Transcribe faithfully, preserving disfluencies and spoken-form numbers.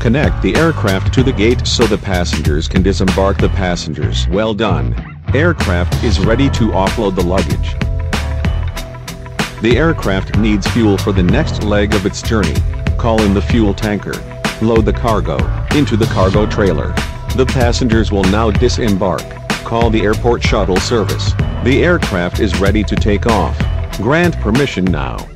Connect the aircraft to the gate so the passengers can disembark the passengers. Well done. Aircraft is ready to offload the luggage. The aircraft needs fuel for the next leg of its journey. Call in the fuel tanker. Load the cargo into the cargo trailer. The passengers will now disembark. Call the airport shuttle service. The aircraft is ready to take off. Grant permission now.